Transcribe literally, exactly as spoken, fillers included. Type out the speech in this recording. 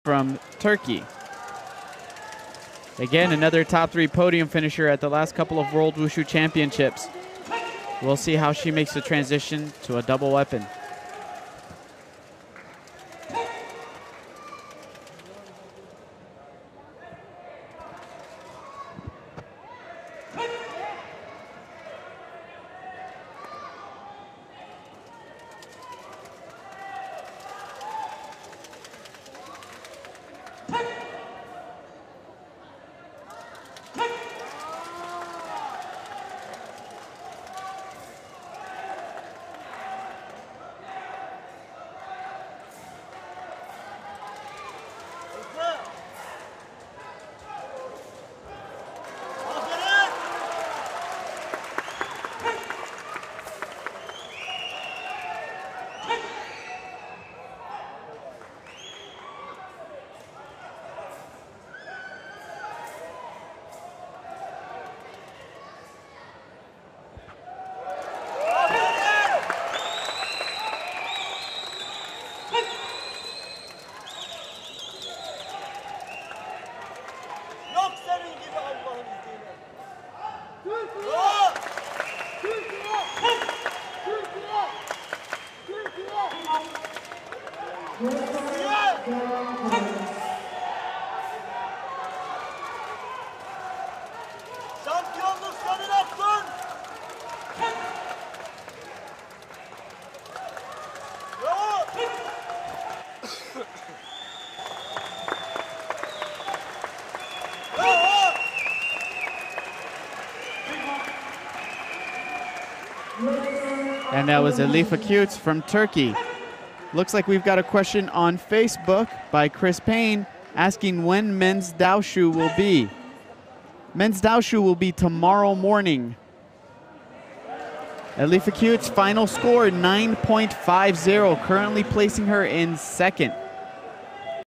from Turkey. Again, another top three podium finisher at the last couple of World Wushu Championships. We'll see how she makes the transition to a double weapon. And that was Elif AKYUZ from Turkey. Looks like we've got a question on Facebook by Chris Payne asking when men's Wushu will be. Men's Wushu will be tomorrow morning. Elif AKYUZ final score nine point five zero, currently placing her in second.